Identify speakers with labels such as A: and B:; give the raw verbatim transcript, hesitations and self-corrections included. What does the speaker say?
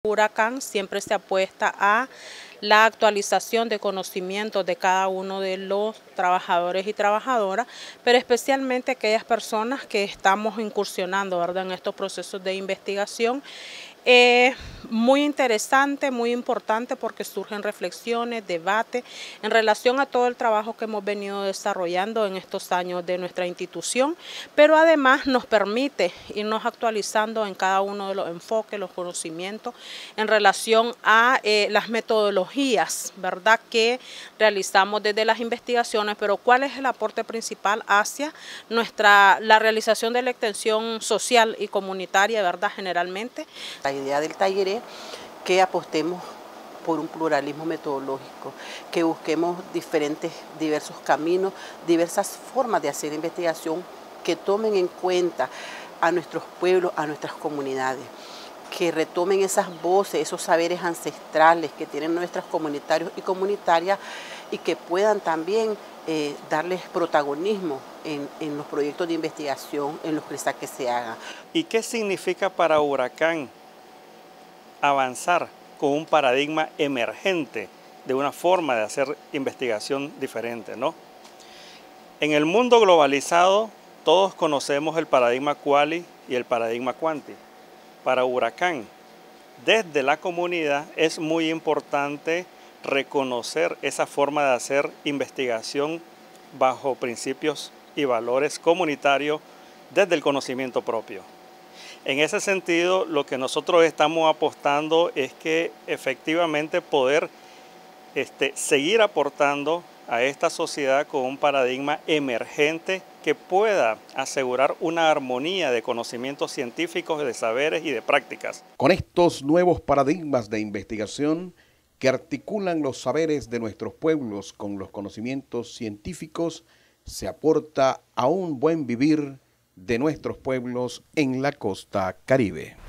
A: Huracán siempre se apuesta a la actualización de conocimientos de cada uno de los trabajadores y trabajadoras, pero especialmente aquellas personas que estamos incursionando, ¿verdad?, en estos procesos de investigación. Eh, muy interesante, muy importante porque surgen reflexiones, debates en relación a todo el trabajo que hemos venido desarrollando en estos años de nuestra institución, pero además nos permite irnos actualizando en cada uno de los enfoques, los conocimientos en relación a eh, las metodologías, ¿verdad?, que realizamos desde las investigaciones, pero cuál es el aporte principal hacia nuestra, la realización de la extensión social y comunitaria, ¿verdad?, generalmente.
B: La idea del taller es que apostemos por un pluralismo metodológico, que busquemos diferentes, diversos caminos, diversas formas de hacer investigación que tomen en cuenta a nuestros pueblos, a nuestras comunidades, que retomen esas voces, esos saberes ancestrales que tienen nuestros comunitarios y comunitarias y que puedan también eh, darles protagonismo en, en los proyectos de investigación, en los que se hagan.
C: ¿Y qué significa para Huracán avanzar con un paradigma emergente de una forma de hacer investigación diferente, ¿no? En el mundo globalizado todos conocemos el paradigma Quali y el paradigma Quanti. Para Huracán, desde la comunidad es muy importante reconocer esa forma de hacer investigación bajo principios y valores comunitarios desde el conocimiento propio. En ese sentido, lo que nosotros estamos apostando es que efectivamente poder este, seguir aportando a esta sociedad con un paradigma emergente que pueda asegurar una armonía de conocimientos científicos, de saberes y de prácticas.
D: Con estos nuevos paradigmas de investigación que articulan los saberes de nuestros pueblos con los conocimientos científicos, se aporta a un buen vivir de nuestros pueblos en la costa Caribe.